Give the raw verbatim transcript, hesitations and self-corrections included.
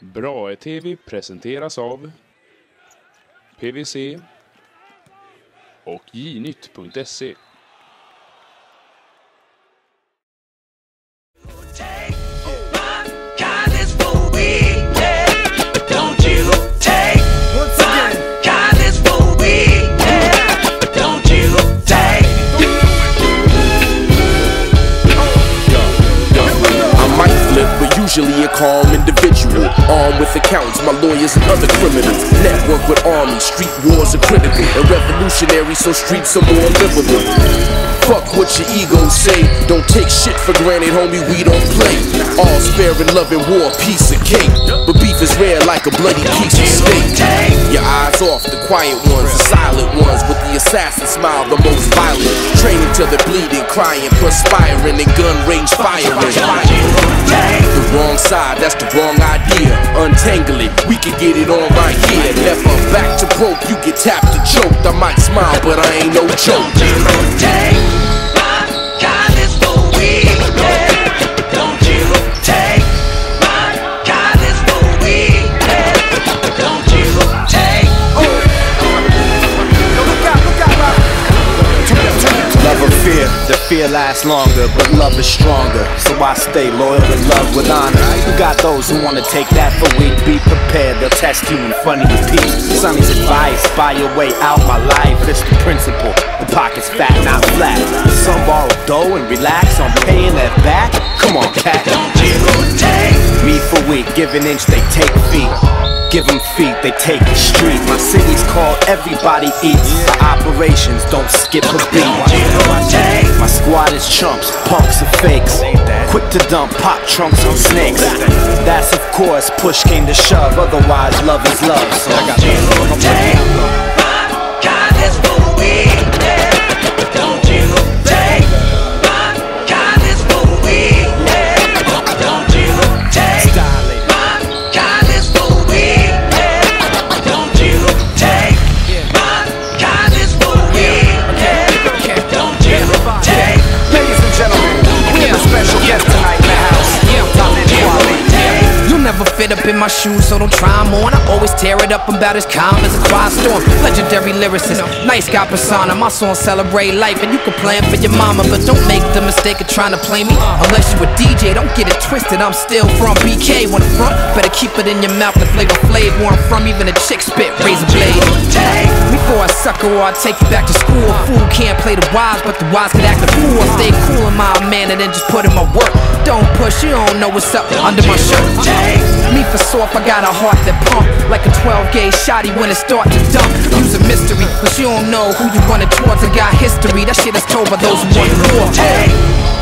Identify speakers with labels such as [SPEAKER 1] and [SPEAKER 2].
[SPEAKER 1] Brahe-T V presenteras av P V C och J-nytt punkt se.
[SPEAKER 2] Usually a calm individual, armed with accountants, my lawyers and other criminals. Network with armies, street wars are critical and revolutionary, so streets are more livable. Fuck what your egos say, don't take shit for granted, homie, we don't play. All's fair in love and war, piece of cake, but beef is rare like a bloody piece of steak. Your eyes off, the quiet ones, the silent ones, with the assassin smile, the most violent. Training till they're bleeding, crying, perspiring, and gun range firing. The wrong side, that's the wrong idea. Untangle it, we can get it on right here. Never back to broke, you get tapped and choked. I might smile, but I ain't no joke.
[SPEAKER 3] Fear, the fear lasts longer, but love is stronger. So I stay loyal and love with honor. You got those who wanna take that for weak. Be prepared, they'll test you in front of your peace. Sonny's advice, buy your way out my life. It's the principle, the pocket's fat, not flat. Some borrow dough and relax on paying that back. Come on, cat. Me for weak, give an inch, they take feet. Give them feet, they take the street. My city's called Everybody Eats. For operations, don't skip a beat. My squad is chumps, punks are fakes. Quick to dump pop trunks on snakes. That's of course, push came to shove. Otherwise, love is love. So I got love.
[SPEAKER 4] Never fit up in my shoes, so don't try them on. I always tear it up, I'm about as calm as a quiet storm. Legendary lyricist, nice guy persona. My songs celebrate life, and you can plan for your mama, but don't make the mistake of trying to play me. Unless you a D J, don't get it twisted, I'm still from B K. When front, better keep it in your mouth. The flavor flavor where I'm from, even a chick spit, razor blade. Before I sucker or I take you back to school. A fool can't play the wise, but the wise could act a fool. I stay cool in my man and then just put in my work. Don't push, you don't know what's up under my shirt. Me for soft, I got a heart that pump like a twelve gauge shotty when it start to dump. Use a mystery, but you don't know who you running towards. I got history, that shit is told by those who want more.